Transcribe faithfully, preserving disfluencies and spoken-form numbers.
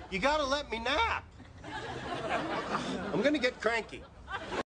You gotta let me nap. I'm gonna get cranky.